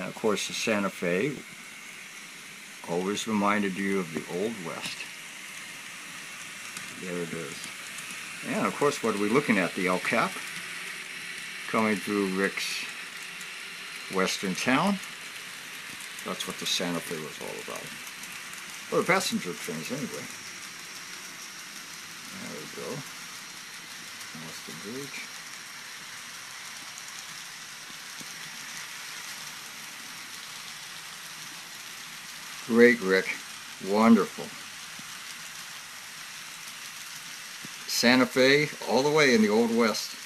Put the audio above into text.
And of course the Santa Fe always reminded you of the Old West. There it is. And of course, what are we looking at? The El Cap coming through Rick's western town. That's what the Santa Fe was all about. Well, the passenger trains anyway. There we go. Boston Bridge. Great, Rick. Wonderful. Santa Fe all the way in the Old West.